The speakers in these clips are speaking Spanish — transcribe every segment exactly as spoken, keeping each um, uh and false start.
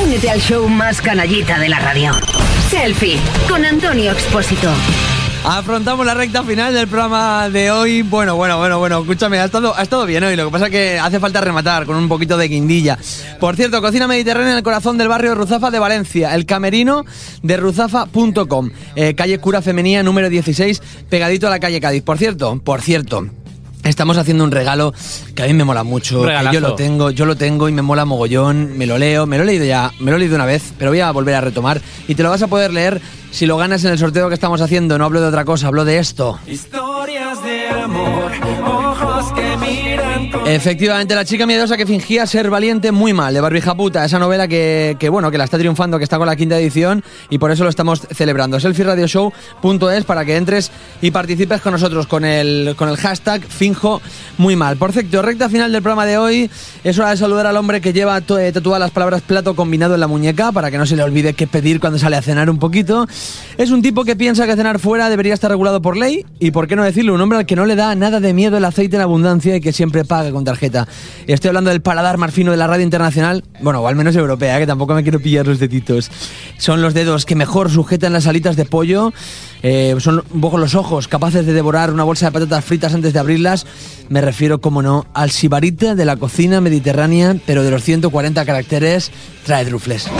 Únete al show más canallita de la radio. Selfie con Antonio Expósito. Afrontamos la recta final del programa de hoy. Bueno, bueno, bueno, bueno, escúchame, ha estado, ha estado bien hoy. Lo que pasa es que hace falta rematar con un poquito de guindilla. Por cierto, cocina mediterránea en el corazón del barrio de Ruzafa de Valencia. El camerino de ruzafa punto com. Eh, calle Cura Femenía, número dieciséis, pegadito a la calle Cádiz. Por cierto, por cierto... Estamos haciendo un regalo que a mí me mola mucho. Yo lo tengo, yo lo tengo y me mola mogollón. Me lo leo, me lo he leído ya, me lo he leído una vez, pero voy a volver a retomar. Y te lo vas a poder leer si lo ganas en el sorteo que estamos haciendo. No hablo de otra cosa, hablo de esto. Historias de amor, ojos que miran con... Efectivamente, La chica miedosa que fingía ser valiente muy mal, de Barbie Japuta. Esa novela que, que, bueno, que la está triunfando, que está con la quinta edición y por eso lo estamos celebrando. selfie radio show punto es para que entres y participes con nosotros con el, con el hashtag finjo muy mal. Por cierto, recta final del programa de hoy. Es hora de saludar al hombre que lleva tatuadas las palabras plato combinado en la muñeca para que no se le olvide qué pedir cuando sale a cenar un poquito. Es un tipo que piensa que cenar fuera debería estar regulado por ley y, por qué no decirlo, un hombre al que no le da nada de miedo el aceite en abundancia y que siempre paga con tarjeta. Estoy hablando del paladar más fino de la radio internacional, bueno, o al menos europea, ¿eh? Que tampoco me quiero pillar los deditos. Son los dedos que mejor sujetan las alitas de pollo, eh, son un poco los ojos capaces de devorar una bolsa de patatas fritas antes de abrirlas. Me refiero, como no, al sibarita de la cocina mediterránea, pero de los ciento cuarenta caracteres, trae Rufles.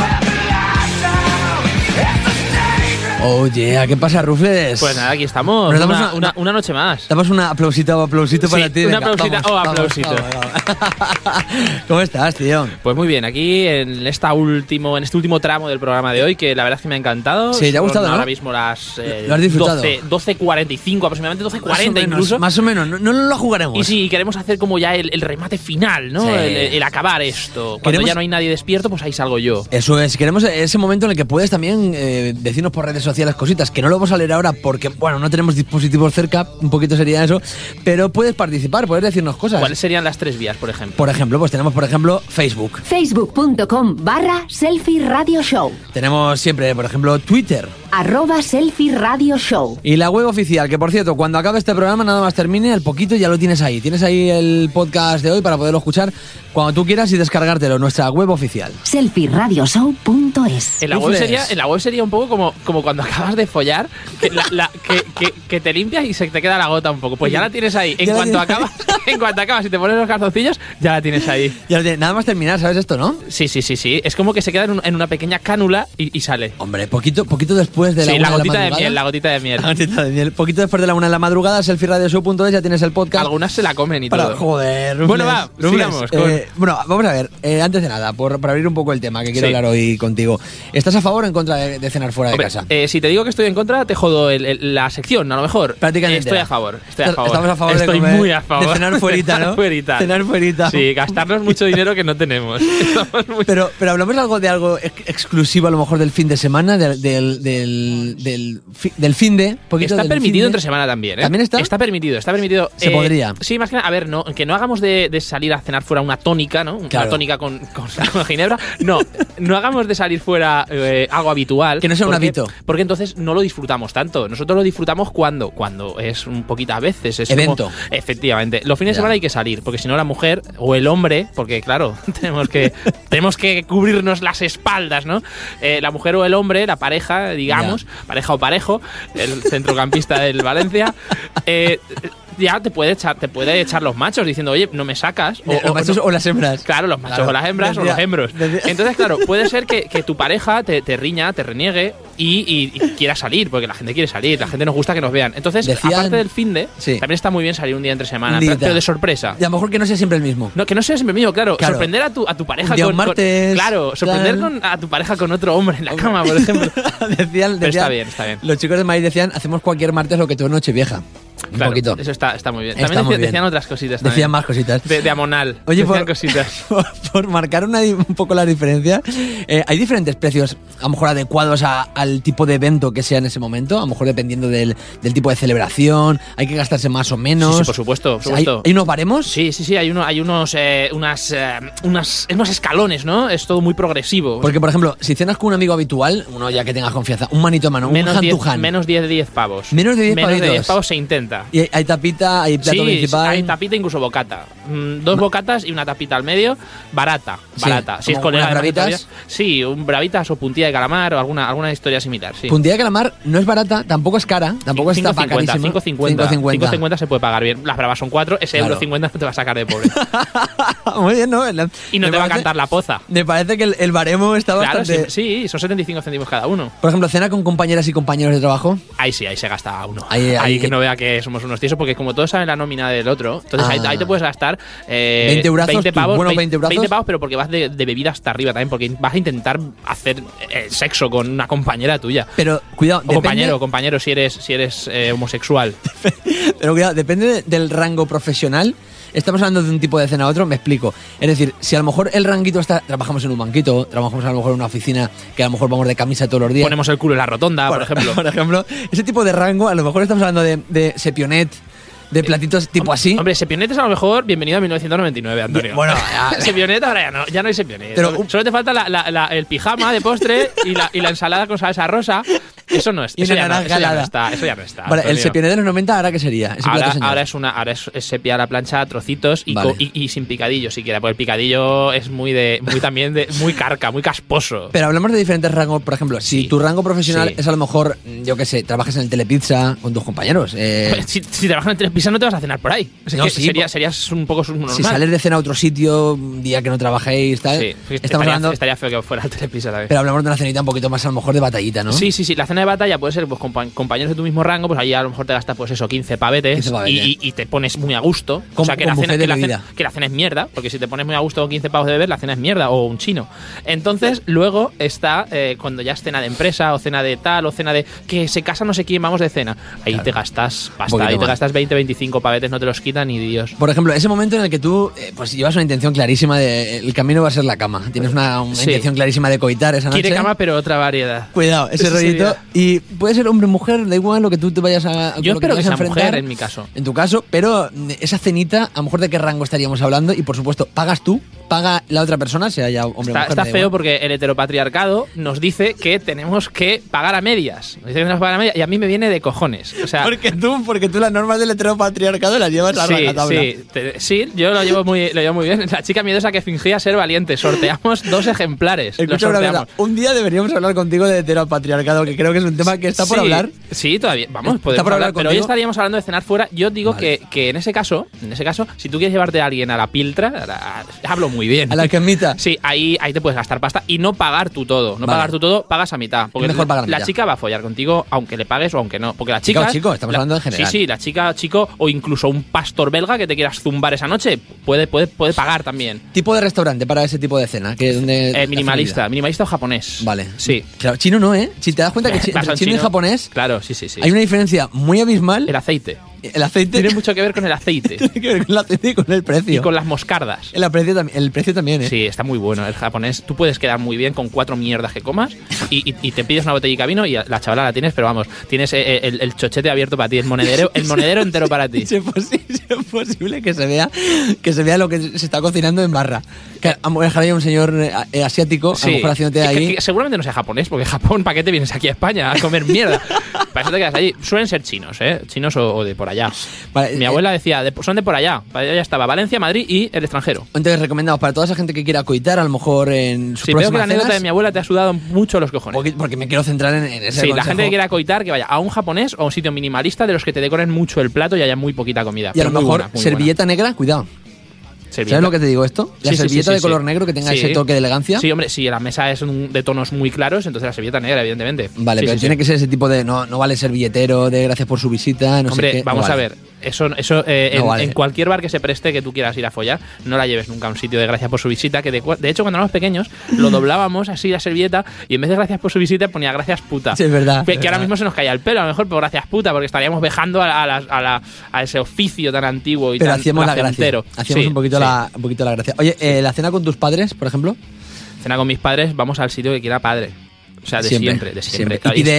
Oye, ¿a qué pasa, Rufles? Pues nada, aquí estamos. Una, una, una, una noche más. Damos un aplausito, aplausito sí, para ti. Una aplausita o oh, aplausito. Vamos, vamos, vamos. ¿Cómo estás, tío? Pues muy bien, aquí en, esta último, en este último tramo del programa de hoy, que la verdad es que me ha encantado. Sí, ¿te ha gustado, Son no? Ahora mismo las eh, ¿Lo has disfrutado? doce cuarenta y cinco, aproximadamente doce cuarenta incluso. Más o menos, no, no lo jugaremos. Y sí, queremos hacer como ya el, el remate final, ¿no? Sí. El, el acabar esto. Cuando queremos... ya no hay nadie despierto, pues ahí salgo yo. Eso es, queremos ese momento en el que puedes también eh, decirnos por redes sociales cositas que no lo vamos a leer ahora porque, bueno, no tenemos dispositivos cerca, un poquito sería eso, pero puedes participar, puedes decirnos cosas. ¿Cuáles serían las tres vías, por ejemplo? Por ejemplo, pues tenemos, por ejemplo, Facebook. facebook punto com barra selfie radio show. Tenemos siempre, por ejemplo, Twitter. Arroba selfie radio show. Y la web oficial, que por cierto, cuando acabe este programa, nada más termine, el poquito ya lo tienes ahí. Tienes ahí el podcast de hoy para poderlo escuchar cuando tú quieras y descargártelo, nuestra web oficial. selfie radio show punto es. En la web sería, en la web sería un poco como, como cuando acabas de follar, que, la, la, que, que, que te limpias y se te queda la gota un poco. Pues ya la tienes ahí. En cuanto acabas, en cuanto acabas y te pones los calzoncillos, ya la tienes ahí. Ya tienes, nada más terminar, ¿sabes esto, no? Sí, sí, sí, sí. Es como que se queda en, un, en una pequeña cánula y, y sale. Hombre, poquito, poquito después de la sí, una la gotita de la de miel, la gotita de miel. La gotita de miel. Poquito después de la una de la madrugada, selfie radio show punto es, ya tienes el podcast. Algunas se la comen y para, todo. Joder, Rufles, bueno, va, Rufles, sigamos. Con... Eh, bueno, vamos a ver. Eh, antes de nada, por, por abrir un poco el tema que quiero sí. hablar hoy contigo. ¿Estás a favor o en contra de, de cenar fuera Hombre, de casa? Eh, si te digo que estoy en contra, te jodo el, el, la sección, a lo mejor. Prácticamente. Estoy a favor. Estoy a favor. Estamos a favor estoy de comer, muy a favor. de cenar fuerita, ¿no? fuerita. Cenar fuerita. Sí, gastarnos mucho dinero que no tenemos. Muy... Pero, pero hablamos algo de algo ex exclusivo a lo mejor del fin de semana, del, del, del, del, fi, del fin de. Poquito está del permitido fin de. entre semana también, ¿eh? ¿También está? Está permitido, está permitido. Se eh, podría. Sí, más que nada, a ver, no, que no hagamos de, de salir a cenar fuera una tónica, ¿no? Una claro. tónica con, con, con ginebra. No, no hagamos de salir fuera eh, algo habitual. Que no sea un hábito. Porque entonces no lo disfrutamos tanto. Nosotros lo disfrutamos cuando, cuando es un poquito a veces. Es evento. Como, efectivamente. Los fines ya. de semana hay que salir, porque si no la mujer o el hombre, porque claro, tenemos que tenemos que cubrirnos las espaldas, ¿no? Eh, la mujer o el hombre, la pareja, digamos, ya. pareja o parejo, el centrocampista del Valencia, eh, ya te puede echar, te puede echar los machos diciendo, oye, no me sacas. O, los machos no, o las hembras. Claro, los machos claro. o las hembras decía, o los hembros. Decía. Entonces, claro, puede ser que, que tu pareja te, te riña, te reniegue y, y, y quiera salir, porque la gente quiere salir, la gente nos gusta que nos vean. Entonces, Decían, aparte del finde, sí. también está muy bien salir un día entre semana, pero de sorpresa. Y a lo mejor que no sea siempre el mismo. No, que no sea siempre el mismo, claro. claro. Sorprender a tu, a tu pareja con, con, martes, con. Claro, sorprender claro. Con, a tu pareja con otro hombre en la cama, por ejemplo. decían, decían, está bien, está bien. Los chicos de Madrid decían, hacemos cualquier martes lo que tú en Nochevieja. Un claro, poquito. Eso está, está muy bien. Está también muy decían, bien. decían otras cositas. También. Decían más cositas. De, de amonal. Oye, decían por, cositas. Por, por marcar una, un poco la diferencia, eh, hay diferentes precios, a lo mejor adecuados a, al tipo de evento que sea en ese momento, a lo mejor dependiendo del, del tipo de celebración, hay que gastarse más o menos. Sí, sí por supuesto. Por supuesto. ¿Hay, ¿Hay unos baremos? Sí, sí, sí, hay, uno, hay unos, eh, unas, eh, unas, unos escalones, ¿no? Es todo muy progresivo. Porque, por ejemplo, si cenas con un amigo habitual, uno ya que tenga confianza, un manito a mano, menos un hand diez, to hand. Menos diez de diez pavos. Menos de diez Menos pavitos. de diez pavos se intenta. cincuenta. Y hay, hay tapita, hay plato Sí, principal. hay tapita, incluso bocata. Mm, dos bocatas y una tapita al medio, barata, Sí, barata. Si es como colega unas de bravitas. historias, sí, un bravitas o puntilla de calamar o alguna, alguna historia similar, sí. Puntilla de calamar no es barata, tampoco es cara, tampoco está cinco cincuenta, carísima. cinco cincuenta. cinco cincuenta. cinco cincuenta se puede pagar bien. Las bravas son cuatro, ese Claro. euro cincuenta no te va a sacar de pobre. Muy bien, ¿no? La- Y no me te va a parece- cantar la poza. Me parece que el, el baremo está Claro, bastante... sí, sí, son setenta y cinco céntimos cada uno. Por ejemplo, cena con compañeras y compañeros de trabajo. Ahí sí, ahí se gasta uno. Ahí- Ahí, ahí- que no vea que somos unos tiesos, porque como todos saben la nómina del otro, entonces ahí, Ah. ahí te puedes gastar eh, veinte eurazos, veinte tú, pavos, bueno, veinte veinte eurazos. veinte pavos, pero porque vas de, de bebida hasta arriba también, porque vas a intentar hacer eh, sexo con una compañera tuya. Pero cuidado, O depende, compañero, compañero si eres, si eres eh, homosexual. pero cuidado, depende de- del rango profesional. Estamos hablando de un tipo de cena a otro, me explico. Es decir, si a lo mejor el ranguito está, trabajamos en un banquito, trabajamos a lo mejor en una oficina que a lo mejor vamos de camisa todos los días. Ponemos el culo en la rotonda, por, ejemplo. Por ejemplo, ese tipo de rango, a lo mejor estamos hablando de, de sepionet, de platitos tipo así. Hombre, Sepionet es a lo mejor bienvenido a mil novecientos noventa y nueve, Antonio. Bueno, ya- Sepionet ahora ya no, ya no hay Sepionet. Pero- Solo te falta la- la- la- el pijama de postre y la, y la ensalada con salsa rosa. Eso no es. Y Eso una ya no, naranja eso ya no helada. está. Eso ya no está. Vale, el Antonio. sepionet de los noventa, ¿ahora qué sería? Ese Ahora, plato señor. ahora es una ahora es, es sepia a la plancha a trocitos y, Vale. co- y, y sin picadillo siquiera, porque el picadillo es muy de muy también de muy carca, muy casposo. Pero hablamos de diferentes rangos, por ejemplo, si Sí. tu rango profesional Sí. es a lo mejor, yo qué sé, trabajas en el Telepizza con tus compañeros. eh, si, si trabajas en Telepizza no te vas a cenar por ahí. Es No, que sí, sería, por- serías un poco subnormal. si sales de cena a otro sitio, un día que no trabajéis, tal. Sí, estamos estaría, hablando. estaría feo que fuera el Telepizza también. Pero hablamos de una cenita un poquito más a lo mejor de batallita, ¿no? Sí, sí, sí. La cena de batalla puede ser pues, compa- compañeros de tu mismo rango, pues ahí a lo mejor te gastas pues eso, quince pavetes, quince pavetes. Y, y- y te pones muy a gusto. Con- o sea, que con la, cena, buffet de que, la cena, bebida. que la cena es mierda, porque si te pones muy a gusto con quince pavos de beber, la cena es mierda, o un chino. Entonces, luego está eh, cuando ya es cena de empresa, o cena de tal, o cena de que se casa no sé quién, vamos de cena. Ahí te gastas pasta, poquito ahí te más. gastas veinte, veinticinco pavetes, no te los quitan ni Dios. Por ejemplo, ese momento en el que tú eh, pues llevas una intención clarísima de el camino va a ser la cama. Tienes una, una Sí. intención clarísima de coitar esa noche. Quiere cama, pero otra variedad. Cuidado, ese Ese rollito. sería. Y puede ser hombre o mujer, da igual lo que tú te vayas a. con Yo lo espero te que vayas a sea mujer enfrentar. en mi caso. En tu caso, pero mm, esa cenita, a lo mejor de qué rango estaríamos hablando. Y por supuesto, pagas tú, paga la otra persona, sea ya hombre o Está, mujer. está me da feo igual. porque el heteropatriarcado nos dice que tenemos que pagar a medias. Nos dice que tenemos que pagar a medias y a mí me viene de cojones. O sea, Porque tú, porque tú las normas del heteropatriarcado las llevas a sí, rajatabla. sí, te- sí, yo lo llevo muy, lo llevo muy bien. La chica miedosa que fingía ser valiente. Sorteamos dos ejemplares. Los Escucha una sorteamos. cosa, un día deberíamos hablar contigo de heteropatriarcado, que creo que es un tema que está por Sí, hablar. Sí, todavía. Vamos, Está podemos por hablar hablar, pero hoy contigo. estaríamos hablando de cenar fuera. Yo digo Vale. que, que en ese caso, en ese caso, si tú quieres llevarte a alguien a la piltra, a la- hablo muy bien. A la quemita. Sí, ahí, ahí te puedes gastar pasta y no pagar tú todo. No Vale. pagar tú todo, pagas a mitad. Porque Es mejor la- pagar a la mitad. chica va a follar contigo aunque le pagues o aunque no. Porque la Chica o chica. chico, estamos la- hablando en general. Sí, sí, la chica, chico o incluso un pastor belga que te quieras zumbar esa noche puede, puede, puede pagar también. Tipo de restaurante para ese tipo de cena. Que donde Eh, minimalista, minimalista o japonés. Vale. Sí. Claro, chino no, ¿eh? Si te das cuenta que chi- Vas entre al chino y chino. japonés Claro, sí, sí, sí. hay una diferencia muy abismal. El aceite. El aceite Tiene mucho que ver con el aceite. tiene que ver con el aceite y con el precio. Y con las moscardas. el, precio también, el precio también, ¿eh? Sí, está muy bueno el japonés. Tú puedes quedar muy bien con cuatro mierdas que comas y, y- y te pides una botellita de vino y la chavala la tienes, pero vamos, tienes eh, el, el chochete abierto para ti, el monedero, el monedero entero para ti. Si es, posi- si es posible que se vea que se vea lo que se está cocinando en barra. Que a lo mejor hay un señor eh, eh, asiático, a lo mejor haciéndote que- ahí. que- que seguramente no sea japonés, porque Japón, ¿para qué te vienes aquí a España a comer mierda? Para eso te quedas allí. Suelen ser chinos, ¿eh? Chinos o, o de por allá. Vale, Mi eh, abuela decía, de- son de por allá. Para allá estaba Valencia, Madrid y el extranjero. Entonces, recomendamos para toda esa gente que quiera coitar, a lo mejor en su Si veo que la próxima anécdota cenas, de mi abuela te ha sudado mucho los cojones. porque, porque me quiero centrar en, en ese Sí, la consejo. gente que quiera coitar, que vaya a un japonés o a un sitio minimalista de los que te decoren mucho el plato y haya muy poquita comida. Y a lo Pero muy mejor buena, muy servilleta negra, cuidado. buena. ¿Sabes Servilleta. lo que te digo esto? La Sí, sí, servilleta sí, de sí, color sí. negro que tenga Sí. ese toque de elegancia. Sí, hombre, si la mesa es un- de tonos muy claros, entonces la servilleta negra, evidentemente. Vale, Sí, pero sí, tiene sí. que ser ese tipo de. No, no vale servilletero, de gracias por su visita, no Hombre, sé qué. vamos no vale. a ver. Eso, eso eh, No en, vale. en cualquier bar que se preste que tú quieras ir a follar, no la lleves nunca a un sitio de gracias por su visita. Que de, cua- de hecho, cuando éramos pequeños, lo doblábamos así la servilleta y en vez de gracias por su visita ponía gracias puta. Sí, es verdad. Que, es que ahora verdad. mismo se nos caía el pelo, a lo mejor por gracias puta, porque estaríamos vejando a, a, las- a la- a ese oficio tan antiguo y Pero tan hacíamos la gracia. placentero. Hacíamos Sí, un, poquito sí. la, un poquito la gracia. Oye, eh, la cena con tus padres, por ejemplo. Cena con mis padres, vamos al sitio que quiera padre. O sea, de siempre, de siempre. ¿Y pide él?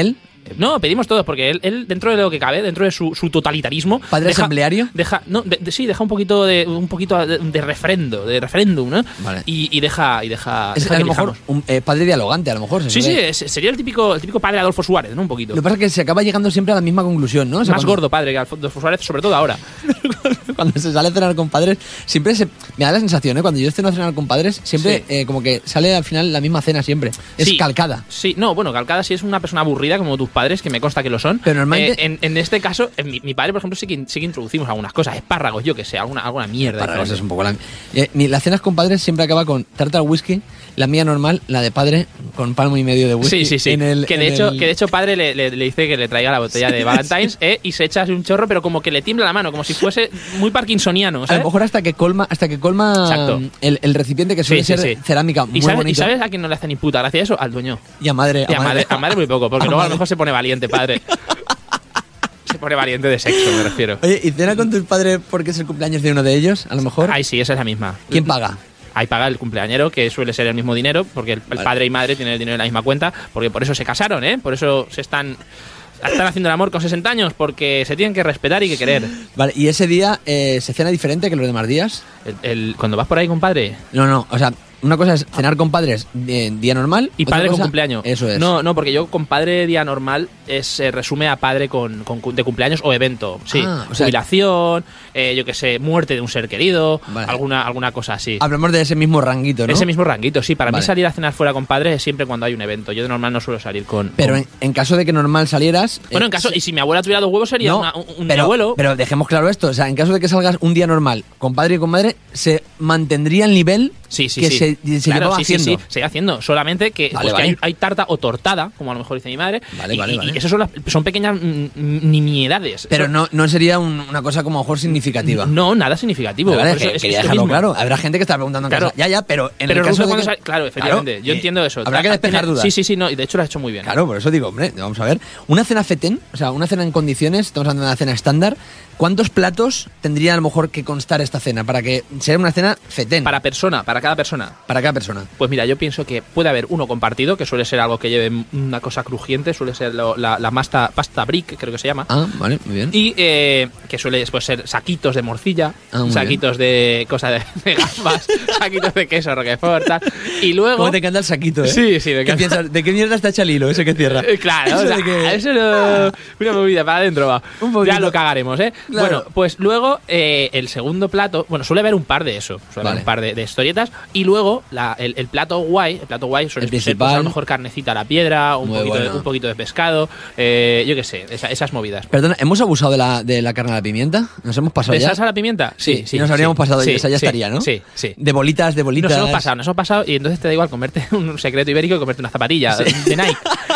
No, pedimos todos, porque él, él dentro de lo que cabe, dentro de su, su totalitarismo... ¿Padre deja, asambleario? Deja, no, de, de, sí, deja un poquito de un poquito de, de refrendo, de referéndum, ¿no? Vale. Y, y deja... Y deja, Es deja a que lo mejor elijamos. un eh, padre dialogante, a lo mejor. Se Sí, sí, suele- es- sería el típico, el típico padre Adolfo Suárez, ¿no? Un poquito. Lo que pasa es que se acaba llegando siempre a la misma conclusión, ¿no? O sea, Más cuando- gordo padre que Adolfo Suárez, sobre todo ahora. Cuando se sale a cenar con padres, siempre se... Me da la sensación, ¿eh? Cuando yo ceno a cenar con padres, siempre Sí. eh, como que sale al final la misma cena siempre. Es Sí. calcada. Sí, no, bueno, calcada si es una persona aburrida como tus padres, que me consta que lo son. Pero normalmente- Eh, en, en este caso, en mi, mi padre, por ejemplo, sí que, sí que introducimos algunas cosas, espárragos, yo que sé, alguna, alguna mierda. Para diferente. es un poco la... Eh, mi- las cenas con padres siempre acaba con tarta al whisky, la mía normal, la de padre, con palmo y medio de whisky. Sí, sí, sí. en el- que, de en hecho, el- que de hecho padre le, le- le dice que le traiga la botella de Valentine's eh, y se echa así un chorro, pero como que le tiembla la mano, como si fuese muy parkinsoniano, A ¿sabes? lo mejor hasta que colma, hasta que colma Exacto. el, el recipiente que suele Sí, sí, ser sí. cerámica muy ¿Y sabes, bonito. ¿Y sabes a quién no le hace ni puta gracia eso? Al dueño. Y a madre. Y a madre, a madre muy poco, porque A luego a madre. lo mejor se pone valiente, padre. Se pone valiente de sexo, me refiero. Oye, ¿y cena con tus padres porque es el cumpleaños de uno de ellos? A lo mejor. Ay, sí, esa es la misma. ¿Quién paga? Ahí paga el cumpleañero, que suele ser el mismo dinero, porque el, el Vale. padre y madre tienen el dinero en la misma cuenta, porque por eso se casaron, ¿eh? Por eso se están, están haciendo el amor con sesenta años, porque se tienen que respetar y que querer. Vale, ¿y ese día eh, se cena diferente que los demás días? El, el- cuando vas por ahí, compadre, No, no, o sea, una cosa es cenar con padres eh, día normal. y otra padre con cosa- cumpleaños. Eso es. No, no, porque yo con padre día normal es, se resume a padre con, con cu- de cumpleaños o evento. Sí, Ah, o sea- jubilación, eh, yo que sé, muerte de un ser querido, Vale. alguna, alguna cosa así. Hablamos de ese mismo ranguito, ¿no? Ese mismo ranguito, sí. Para Vale. mí salir a cenar fuera con padres es siempre cuando hay un evento. Yo de normal no suelo salir con... Pero con- en, en caso de que normal salieras. Bueno, eh, en caso... sí- Y si mi abuela tuviera dos huevos sería no, una- un, un pero, abuelo. Pero dejemos claro esto, o sea, en caso de que salgas un día normal con padre y con madre, se mantendría el nivel Sí, sí, que sí. se, se Claro, llevaba sí, sí, haciendo. sí, se iba haciendo. Solamente que, Vale, pues, que vale. hay, hay tarta o tortada, como a lo mejor dice mi madre. Vale, y, vale, y- vale. y eso son, las- son pequeñas mm, mm, nimiedades. Pero Eso- no, no sería un- una cosa como a lo mejor significativa. No, nada significativo. Vale, Por eso que- es- quería es lo dejarlo mismo. claro. Habrá gente que está preguntando en Claro. casa. Ya, ya, pero en Pero el caso resulta de cuando que- sale- claro, efectivamente. Claro, yo eh, entiendo eso. Habrá que Ah, despejar tiene- dudas. Sí, sí, sí, no, y de hecho lo has hecho muy bien. Claro, por eso digo, hombre, vamos a ver. Una cena fetén, o sea, una cena en condiciones, estamos hablando de una cena estándar. ¿Cuántos platos tendría a lo mejor que constar esta cena para que sea una cena fetén Para persona, para cada persona. para cada persona? Pues mira, yo pienso que puede haber uno compartido, que suele ser algo que lleve una cosa crujiente, suele ser lo- la, la masta, pasta brick, creo que se llama. Ah, vale, muy bien. Y eh, que suele pues, ser saquitos de morcilla, Ah, muy saquitos de cosa de, de gambas, saquitos de queso, roquefort, tal. Y luego... ¿Cómo te encanta el saquito, eh? Sí, sí, me ¿Qué encanta. piensas? ¿De qué mierda está hecho el hilo ese que cierra? Eh, Claro, Eso o sea, de que- eso no, una movida para adentro va. Un poquito. Ya lo cagaremos, ¿eh? Claro. Bueno, pues luego eh, el segundo plato, bueno, suele haber un par de eso, suele Vale. haber un par de, de historietas y luego la- el, el plato guay, el plato guay suele El ser pues, principal. a lo mejor carnecita a la piedra, un Muy poquito, de, bueno. un poquito de pescado, eh, yo qué sé, esa- esas movidas. Perdona, ¿hemos abusado de la, de la carne a la pimienta? ¿Nos hemos pasado ¿De ya? salsa a la pimienta? Sí, sí. y nos habríamos sí, pasado sí, y esa ya sí, estaría, ¿no? Sí, sí. De bolitas, de bolitas. Nos hemos pasado, nos hemos pasado y entonces te da igual comerte un secreto ibérico que comerte una zapatilla de Nike.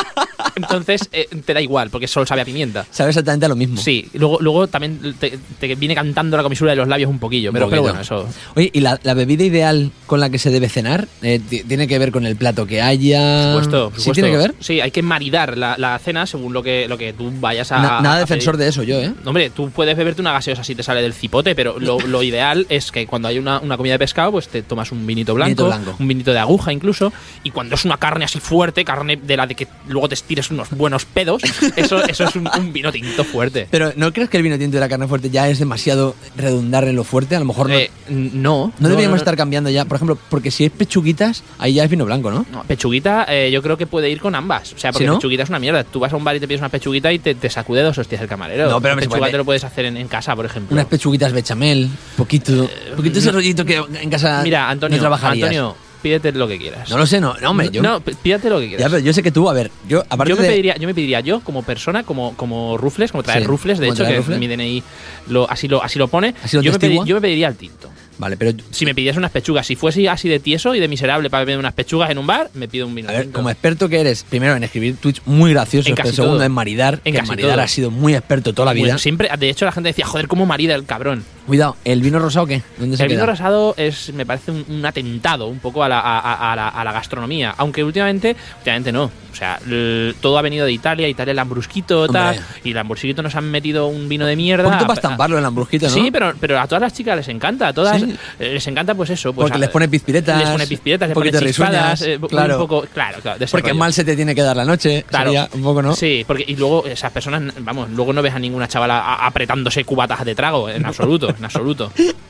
Entonces eh, te da igual, porque solo sabe a pimienta. Sabe exactamente a lo mismo. Sí, luego, luego también te, te viene cantando la comisura de los labios un poquillo, pero, Un pero poquito. bueno, eso... Oye, ¿y la, la bebida ideal con la que se debe cenar? Eh, ti- ¿Tiene que ver con el plato que haya? Por supuesto, por ¿Sí supuesto. tiene que ver? Sí, hay que maridar la, la cena según lo que, lo que tú vayas a... Na- nada a defensor pedir. de eso yo, ¿eh? Hombre, tú puedes beberte una gaseosa si te sale del cipote, pero lo, lo ideal es que cuando hay una, una comida de pescado, pues te tomas un vinito blanco, Vinito blanco. un vinito de aguja incluso, y cuando es una carne así fuerte, carne de la de que luego te estires unos buenos pedos, eso, eso es un, un vino tinto fuerte. Pero ¿no crees que el vino tinto de la carne fuerte ya es demasiado redundar en lo fuerte? A lo mejor no, Eh, no. no deberíamos no, no. estar cambiando ya. Por ejemplo, porque si es pechuguitas, ahí ya es vino blanco, ¿no? No, pechuguita, eh, yo creo que puede ir con ambas. O sea, porque ¿Sí, no? pechuguita es una mierda. Tú vas a un bar y te pides una pechuguita y te, te sacude dos hostias el camarero. No, pero Una se pechuga puede- te lo puedes hacer en, en casa, por ejemplo. Unas pechuguitas bechamel, poquito, poquito ese rollito que en casa Mira, Antonio, no trabajarías. Antonio, pídete lo que quieras. No lo sé, no, no hombre, yo, No, p- pídete lo que ya, quieras. pero yo sé que tú, a ver, yo aparte yo me de pediría, yo me pediría yo como persona, como, como rufles, como traer Sí, rufles, de como hecho, traer que rufles. mi D N I lo, así lo así lo pone. ¿Así lo yo, me pedi- testigua? yo me pediría el tinto. Vale, pero Si me pidieras unas pechugas, si fuese así de tieso y de miserable para beber unas pechugas en un bar, me pido un vino a ver, tinto. como experto que eres, primero en escribir tweets muy graciosos, En pero casi segundo todo. en maridar, En que casi maridar todo. ha sido muy experto toda la vida. Bueno, siempre, de hecho, la gente decía, joder, cómo marida el cabrón. Cuidado, ¿el vino rosado qué? ¿Dónde se El vino queda? rosado es, me parece un, un atentado un poco a la, a, a- a la, a la gastronomía. Aunque últimamente, últimamente no. O sea, l- todo ha venido de Italia, Italia el Lambrusquito, tal. Hombre. Y el Lambrusquito nos han metido un vino de mierda. Un poquito para estamparlo el hamburguito, ¿no? Sí, pero, pero a todas las chicas les encanta. A todas, ¿Sí? ¿eh? Les encanta, pues eso. Pues, porque les pone pizpiretas. Les pone pizpiretas, les pone chispadas. Eh, claro. Un poco, claro, claro porque rollo. mal se te tiene que dar la noche. Claro. Sería un poco, ¿no? Sí, porque y luego esas personas, vamos, luego no ves a ninguna chavala a, apretándose cubatas de trago, en absoluto, en absoluto.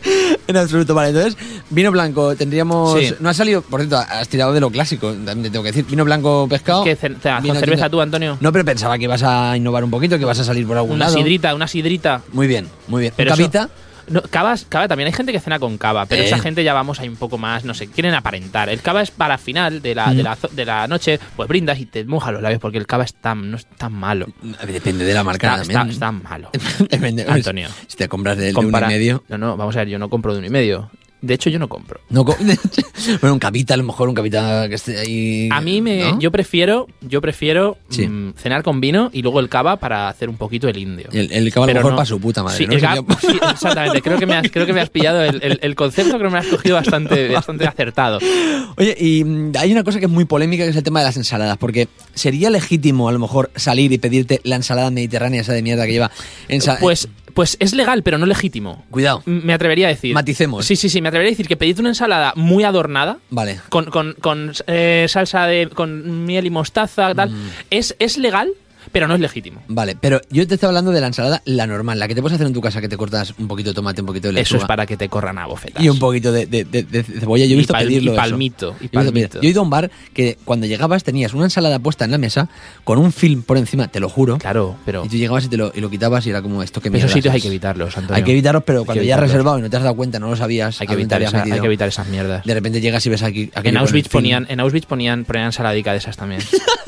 En absoluto, vale. Entonces, vino blanco, tendríamos. Sí. No ha salido, por cierto, has tirado de lo clásico, también te tengo que decir. Vino blanco, pescado. ¿Qué ce- te haces cerveza tú, Antonio? No, pero pensaba que ibas a innovar un poquito, que vas a salir por algún una lado. Una sidrita, una sidrita. Muy bien, muy bien. Pero ¿Cavita? No, cava, cava, también hay gente que cena con cava, pero eh. esa gente ya vamos ahí un poco más, no sé, quieren aparentar. El cava es para final de la, mm. de la, de la noche, pues brindas y te mojas los labios porque el cava es tan, no es tan malo. Depende de la marca está, también. Está, está malo. Depende, Antonio. Si te compras de, Compara, de uno y medio. No, no, vamos a ver, yo no compro de uno y medio. De hecho, yo no compro. No co bueno, un cavita, a lo mejor un cavita que esté ahí. A mí me, ¿no? yo prefiero, yo prefiero sí. mmm, cenar con vino y luego el cava para hacer un poquito el indio. El, el cava a lo mejor no. para su puta madre. Sí, ¿no? el cava, sí, exactamente. Creo que me has, creo que me has pillado el, el, el concepto, creo que me has cogido bastante, bastante acertado. Oye, y hay una cosa que es muy polémica, que es el tema de las ensaladas, porque sería legítimo a lo mejor salir y pedirte la ensalada mediterránea esa de mierda que lleva ensalada. Pues Pues es legal, pero no legítimo. Cuidado. Me atrevería a decir. Maticemos. Sí, sí, sí. Me atrevería a decir que pedirte una ensalada muy adornada. Vale. Con, con, con eh, salsa de. con miel y mostaza, tal. Mm. Es, es legal, pero no es legítimo. Vale, pero yo te estoy hablando de la ensalada, la normal, la que te puedes hacer en tu casa, que te cortas un poquito de tomate, un poquito de lechuga. Eso es para que te corran a bofetas. Y un poquito de, de, de, de cebolla. Yo he visto y pal, pedirlo y palmito, eso. Y palmito. Yo he ido a un bar que cuando llegabas tenías una ensalada puesta en la mesa con un film por encima, te lo juro. Claro, pero... Y tú llegabas y, te lo, y lo quitabas y era como esto que mierda. Esos sitios hay que evitarlos, Antonio. Hay que evitarlos, pero cuando ya has reservado y no te has dado cuenta, no lo sabías. Hay que, evitar, esa, hay que evitar esas mierdas. De repente llegas y ves aquí... aquí en, Auschwitz ponían, en Auschwitz ponían, ponían ensaladica de esas también.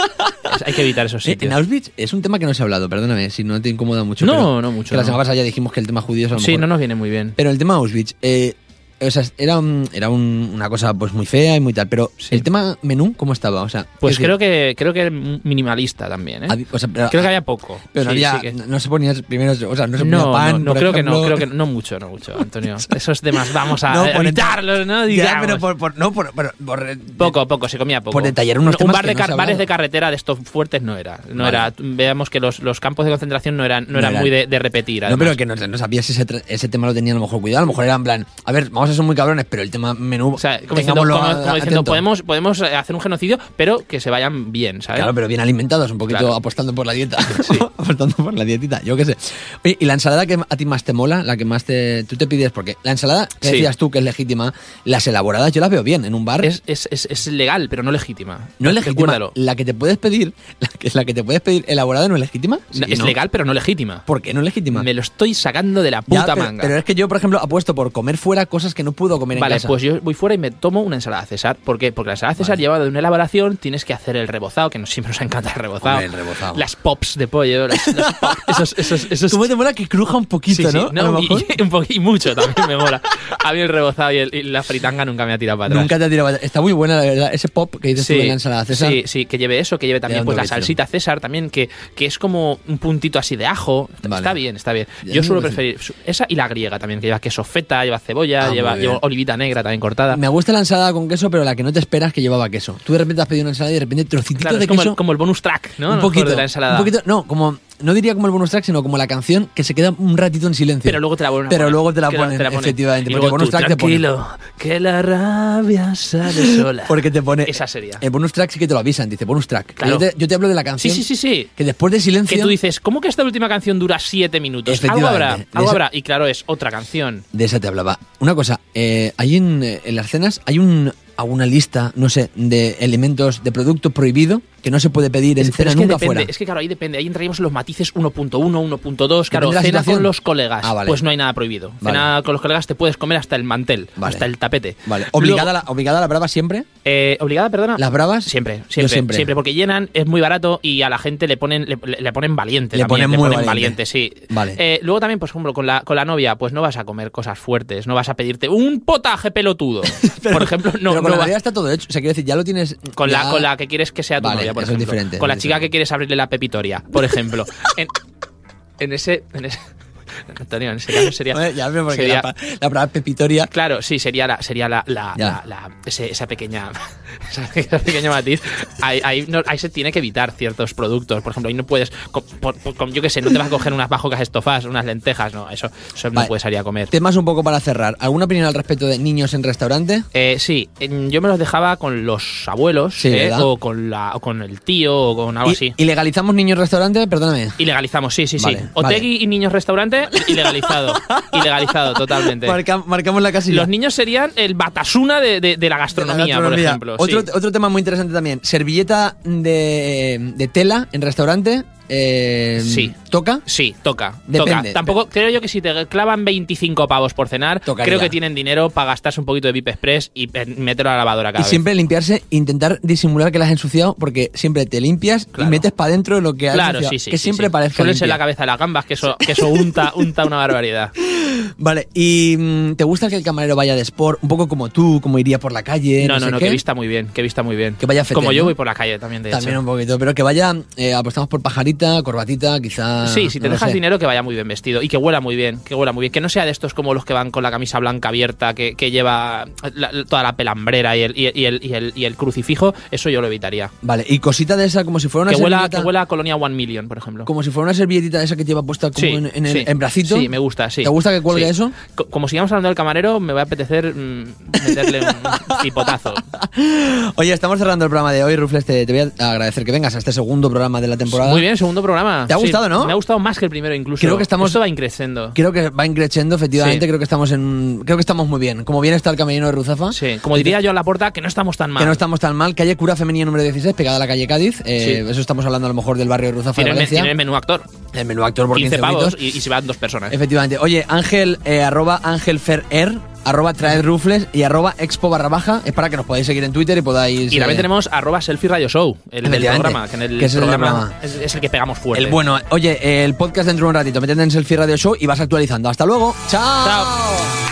Hay que evitar esos sitios. En Auschwitz es un tema que no se ha hablado, perdóname, si no te incomoda mucho. No, pero no mucho. Que la no. semana pasada ya dijimos que el tema judío es a lo Sí, mejor. no nos viene muy bien. Pero el tema Auschwitz, eh, o sea, era, un, era un, una cosa pues muy fea y muy tal, pero sí. El tema menú, ¿cómo estaba? O sea, pues creo que creo que minimalista también, ¿eh? Había, o sea, pero, creo que había poco. Pero sí, no, había, sí que... no se ponía primero, o sea, no se ponía no, pan, no, no por creo ejemplo. que no, creo que no mucho, no mucho, Antonio. Esos temas vamos a no, evitarlos, ¿no? Digamos. Ya, pero por, por no por, por, por poco, poco, se comía poco. Por detallar unos un, temas un bar que de no car se bares de carretera de estos fuertes no era, no vale. era. Veamos que los, los campos de concentración no eran no, no eran, eran muy de, de repetir. Además. No, pero que no, no sabías si ese, ese tema lo tenía a lo mejor cuidado, a lo mejor era en plan, a ver, vamos a ser muy cabrones, pero el tema menú, o sea, como diciendo, como, como diciendo podemos, podemos hacer un genocidio, pero que se vayan bien, ¿sabes? Claro, pero bien alimentados, un poquito claro. apostando por la dieta. Sí. apostando por la dietita, yo qué sé. Oye, ¿y la ensalada que a ti más te mola? La que más te, tú te pides, porque la ensalada que sí. decías tú que es legítima, las elaboradas yo las veo bien en un bar. Es, es, es, es legal, pero no legítima. No es legítima. Recuérdalo. La que te puedes pedir, la que, la que te puedes pedir elaborada no es legítima. Sí, no, es no. legal, pero no legítima. ¿Por qué no es legítima? Me lo estoy sacando de la puta ya, pero, manga. Pero es que yo, por ejemplo, apuesto por comer fuera cosas que no puedo comer vale, en casa. Vale, pues yo voy fuera y me tomo una ensalada César. ¿Por qué? Porque la ensalada César vale. lleva de una elaboración, tienes que hacer el rebozado, que no siempre nos encanta el rebozado. Hombre, el rebozado. Las pops de pollo, las, las pop, esos, esos, esos... ¿Cómo te mola que cruja un poquito, sí, no? Sí, no a lo mejor. Y, y, un poquito, y mucho también me mola. A mí el rebozado y, el, y la fritanga nunca me ha tirado para atrás. Nunca te ha tirado para atrás. Está muy buena, la verdad. Ese pop que dices sí, tú en la ensalada César. Sí, sí, que lleve eso, que lleve también pues la salsita César también, que, que es como un puntito así de ajo. Vale. Está bien, está bien. Yo suelo preferir esa y la griega también, que lleva queso feta, lleva cebolla, ah, lleva, lleva olivita negra también cortada. Me gusta la ensalada con queso, pero la que no te esperas que llevaba queso. Tú de repente has pedido una ensalada y de repente trocitos claro, de es como queso. El, como el bonus track, ¿no? Un poquito de la ensalada. Un poquito, no, como no diría como el bonus track, sino como la canción que se queda un ratito en silencio. Pero luego te la ponen. Pero luego te la ponen, te la ponen efectivamente. Porque el bonus track te pone. Tranquilo, que la rabia sale sola. Porque te pone. Esa sería. El bonus track sí que te lo avisan, dice bonus track. Claro. Yo, te, yo te hablo de la canción. Sí, sí, sí, sí. Que después de silencio. Que tú dices, ¿cómo que esta última canción dura siete minutos? Algo habrá, algo esa, habrá. Y claro, es otra canción. De esa te hablaba. Una cosa, eh, hay en, en las cenas, hay un. a una lista, no sé, de elementos de producto prohibido que no se puede pedir en es, cena es que nunca depende, fuera. Es que claro, ahí depende, ahí entraríamos en los matices uno punto uno, uno punto dos, claro, cena situación? con los colegas, ah, vale. pues no hay nada prohibido. Vale. Cena con los colegas te puedes comer hasta el mantel, vale. hasta el tapete. Vale. ¿Obligada, Luego, la, ¿Obligada la brava siempre? Eh, ¿Obligada, perdona? ¿Las bravas? Siempre, siempre, siempre, siempre, porque llenan, es muy barato y a la gente le ponen le, le ponen valiente. Le también, ponen le muy ponen valiente. valiente, sí. Vale. Eh, luego también, por ejemplo, con la, con la novia, pues no vas a comer cosas fuertes, no vas a pedirte un potaje pelotudo. pero, por ejemplo, no. Pero con no la va... novia está todo hecho. O sea, quiero decir, ya lo tienes. Con, ya... la, con la que quieres que sea tu vale, novia, por eso ejemplo. Es diferente, con la es chica diferente. que quieres abrirle la pepitoria, por ejemplo. en, en ese. En ese Antonio, en ese caso sería... Bueno, ya veo porque sería- la, pa- la palabra pepitoria... Claro, sí, sería la, sería la, la, Ya. la- la- ese- esa pequeña esa, esa pequeña matiz. Ahí, ahí, no- ahí se tiene que evitar ciertos productos. Por ejemplo, ahí no puedes, con- por- por- con- yo qué sé, no te vas a coger unas bajocas estofadas, unas lentejas, no, eso, eso Vale. no puedes salir a comer. Temas un poco para cerrar. ¿Alguna opinión al respecto de niños en restaurante? Eh, sí, en- yo me los dejaba con los abuelos, Sí, eh, ¿verdad? o con la, o con el tío, o con algo ¿Y, así. ¿Y legalizamos niños en restaurante? Perdóname. Ilegalizamos, sí, sí, Vale, sí. Otegui vale. y niños restaurante, ilegalizado. Ilegalizado, totalmente. Marca- marcamos la casilla. Los niños serían el batasuna de, de- de la gastronomía, De la gastronomía. por ejemplo. Otro, sí. otro tema muy interesante también. Servilleta de, de tela en restaurante. Eh, Sí. ¿Toca? Sí, toca. Depende. Toca. Tampoco, creo yo que si te clavan veinticinco pavos por cenar, Tocaría. creo que tienen dinero para gastarse un poquito de VIP Express y eh, meterlo a la lavadora cada Y vez. siempre limpiarse, intentar disimular que la has ensuciado, porque siempre te limpias Claro. y metes para adentro lo que has Claro, ensuciado, sí, sí. que sí, siempre sí. parezca Suelen ser limpia. la cabeza de las gambas, que eso, que eso unta, unta una barbaridad. Vale, ¿y mm, te gusta que el camarero vaya de sport, un poco como tú, como iría por la calle? No, No, no, sé no, qué? que vista muy bien, que vista muy bien. Que vaya fetén, Como yo ¿no? voy por la calle también, de También hecho. un poquito, pero que vaya, eh, apostamos por pajarita, corbatita, quizá... Sí, si te no lo dejas sé. dinero, que vaya muy bien vestido y que huela muy bien, que huela muy bien. Que no sea de estos como los que van con la camisa blanca abierta, que, que lleva la- toda la pelambrera y el, y, y el, y, el, y el crucifijo, eso yo lo evitaría. Vale, y cosita de esa, como si fuera una Que huela, servilleta... que huela a Colonia One Million, por ejemplo. Como si fuera una servilletita de esa que lleva puesta como Sí, en, en el sí. en bracito. Sí, me gusta, sí. ¿Te gusta que cuelgue Sí. eso? Co- Como sigamos hablando del camarero, me va a apetecer mm, meterle un cipotazo. Oye, estamos cerrando el programa de hoy, Rufles, te, te voy a agradecer que vengas a este segundo programa de la temporada. Muy bien, segundo programa. ¿Te ha Sí, gustado, no? Me ha gustado más que el primero incluso. Creo que estamos- Esto va increciendo. Creo que va increciendo, efectivamente, Sí. creo que estamos en creo que estamos muy bien. Como bien está el camerino de Ruzafa. Sí, como diría yo a la puerta, que no estamos tan mal. Que no estamos tan mal. Calle Cura Femenina número dieciséis, pegada a la calle Cádiz. Eh, Sí. Eso estamos hablando a lo mejor del barrio de Ruzafa de Tiene, el, Valencia. tiene el menú actor. El menú actor por quince quince pavos euritos. y, y se van dos personas. Efectivamente. Oye, Ángel, eh, arroba Ángel Ferrer, arroba Traed Rufles y arroba Expo barra baja. Es para que nos podáis seguir en Twitter y podáis... Y también eh, tenemos arroba selfie radio show, el del Efectivamente, programa, que en el que es el del programa, programa. Es, es el que pegamos fuerte. el bueno. Oye, el podcast dentro de un ratito. Métete en Selfie Radio Show y vas actualizando. Hasta luego. ¡Chao! Chao.